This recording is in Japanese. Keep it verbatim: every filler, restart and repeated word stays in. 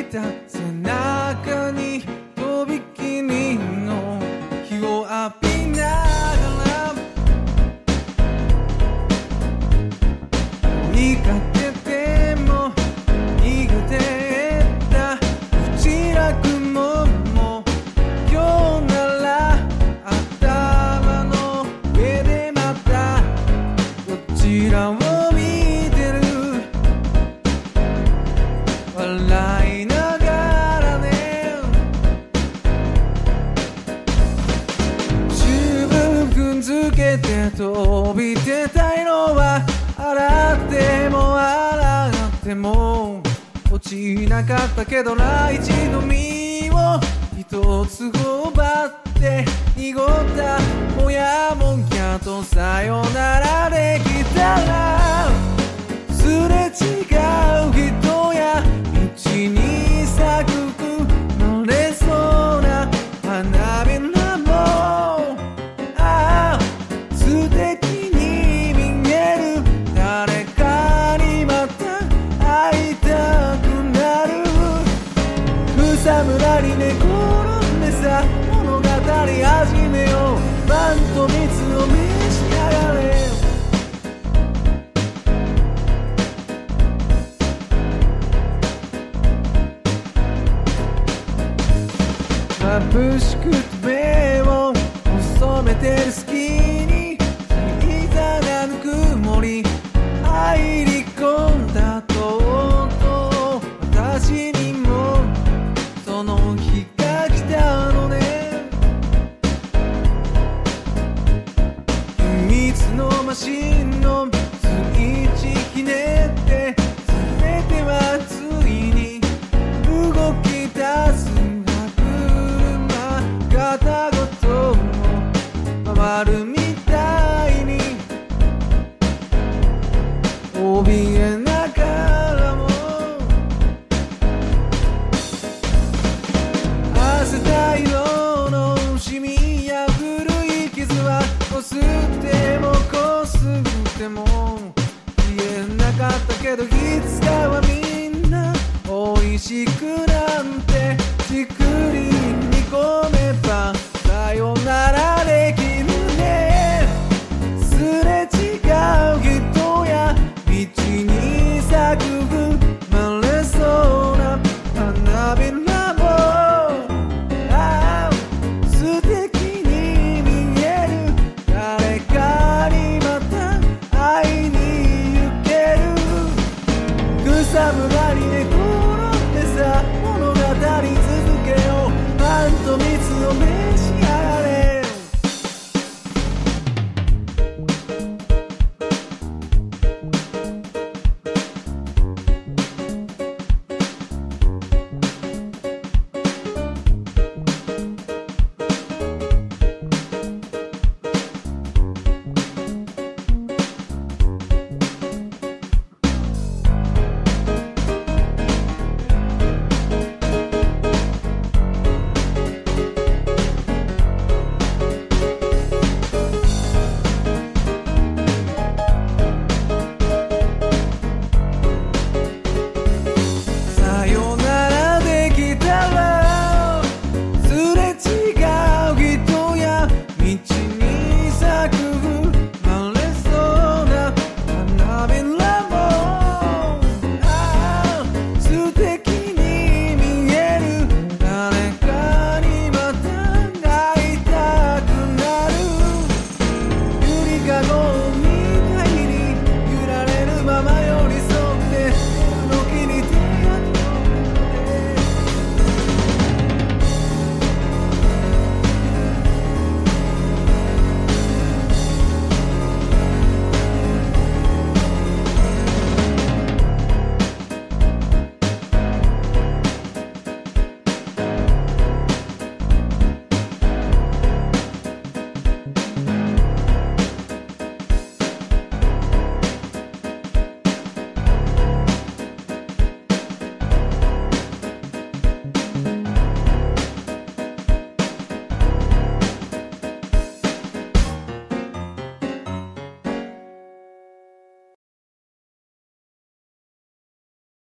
た背中にとびきりの日を浴びながら追いかけても逃げてったうちら雲も今日なら頭の上でまたどちらを見てる笑いながらね十分踏んづけて飛び出たいのは洗っても洗っても落ちなかったけどな一度身を一つ頬張って濁ったもやもやとさよならできたらすれ違う人や道に咲く生まれそうな花びらもああ素敵に見える誰かにまた会いたくなる草むらに寝転んでさ物語始めようパンと蜜を召し上がれ眩しくて目を細めてる隙に小さなぬくもり入り込んだとうとう私にもその日が来たのね秘密のマシンのスイッチひねって全てはついに動き出す片言を回るみたいに怯えながらも汗た色のシミや古い傷はこすってもこすっても消えなかったけどいつかはみんな美味しくなんてじくり煮込めばさよならできるねすれ違う人や道に咲く生まれそうな花びらもああ素敵に見える誰かにまた会いに行ける草むらに寝転んでさ物語続けようパンと蜜をめ